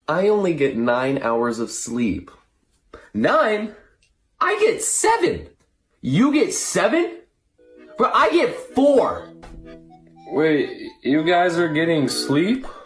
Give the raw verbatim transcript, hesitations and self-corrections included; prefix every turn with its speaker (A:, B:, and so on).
A: I only get nine hours of sleep.
B: Nine? I get seven. You get seven? Bro, I get four.
C: Wait, you guys are getting sleep?